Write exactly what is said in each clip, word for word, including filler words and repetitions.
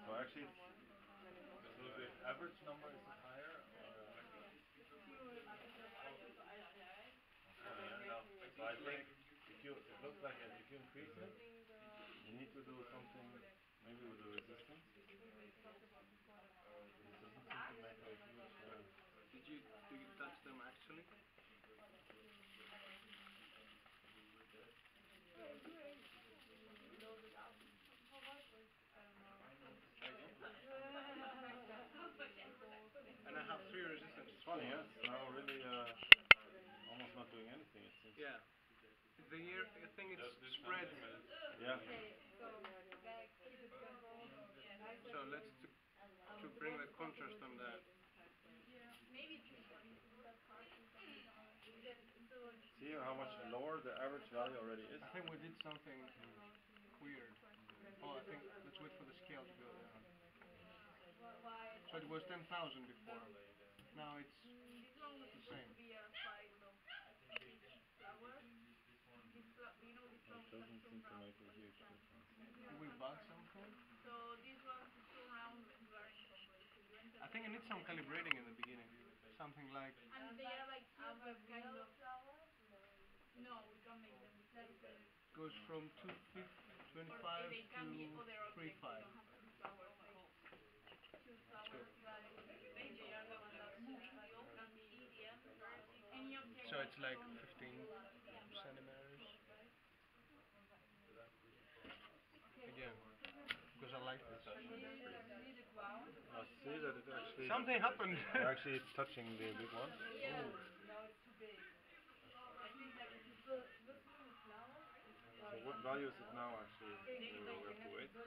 So actually, so the average number is it higher? Or, uh, okay, yeah, no. So I think if you, it looks like if you increase it, you need to do something maybe with the resistance. It doesn't seem to make a huge. Uh, Did you do you touch them actually? And I have three resistance. it's funny, yeah. It's now really uh, almost not doing anything. It seems. Yeah. The year, I think it's spread. Yeah. So let's to, to bring the contrast on that. See how much lower the average value already is? I think we did something weird. Oh, I think let's wait for the scale to go down. So it was ten thousand before. Now it's the same. It doesn't seem to make a huge difference. Did we bug something? I think I need some calibrating in the beginning. Something like goes from two twenty-five to three five. So it's like fifteen centimeters. Again, because I like this. I see that it actually. Something happened. Actually, it's touching the big one. Oh. So what value is it now actually? We will have to wait.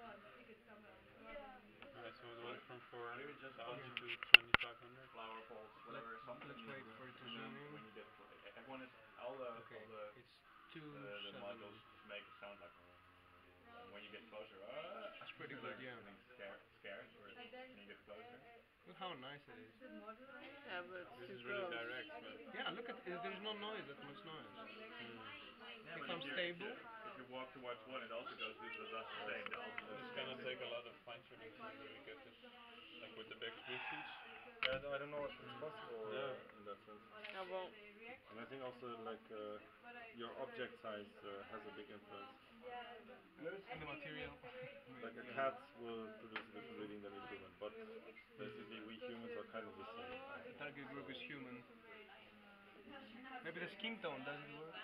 Yeah, so it went from four hundred down to twenty-five hundred. Flower poles, whatever. Something Let's wait for it to zoom in. when you get everyone is all the Okay, all the it's two the, the seven. modules make it sound like and when you get closer, uh, That's pretty good, yeah. getting scared, scared or when you get closer. Look how nice it is. Yeah, but This too is really close. direct, but Yeah, look at it. There's no noise, that much noise. Yeah, If but I'm if you, stable. If you, if you walk towards one, it also goes with the dust the same. The also it's gonna take a lot of fine tuning to really get this, like with the back boostage. Yeah, I don't- I don't know if it's possible uh, Yeah. in that sense. Yeah, well, And I think also like uh, your object size uh, has a big influence. And the material. Like a cat will produce a different reading than a human, but basically we humans are kind of the same. Target group is human. Maybe the skin tone doesn't work.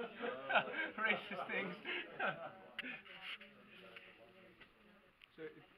Racist things. So it,